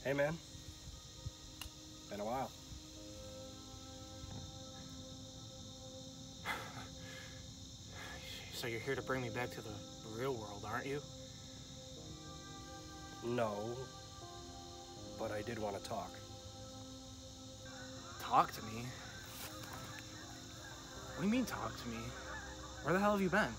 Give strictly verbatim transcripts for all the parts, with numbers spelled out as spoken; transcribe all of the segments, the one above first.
Hey, man. Been a while. So you're here to bring me back to the real world, aren't you? No, but I did want to talk. Talk to me? What do you mean, talk to me? Where the hell have you been?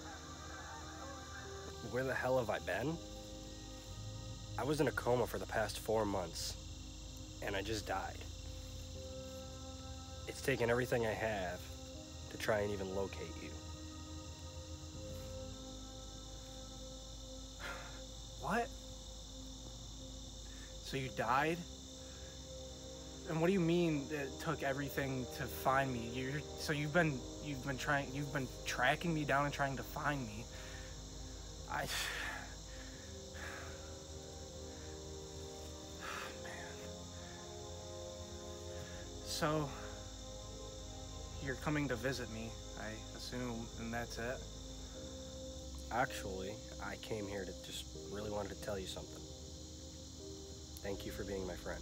Where the hell have I been? I was in a coma for the past four months, and I just died. It's taken everything I have to try and even locate you. What? So you died? And what do you mean it took everything to find me? You're, so you've been you've been trying you've been tracking me down and trying to find me. I man. So you're coming to visit me, I assume, and that's it. Actually, I came here to just really wanted to tell you something. Thank you for being my friend.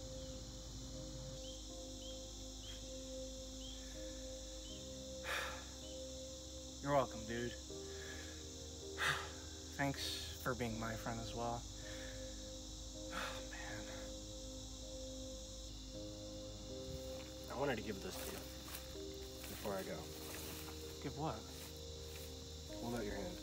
You're welcome, dude. Thanks for being my friend as well. Oh, man. I wanted to give this to you before I go. Give what? Hold out your hand.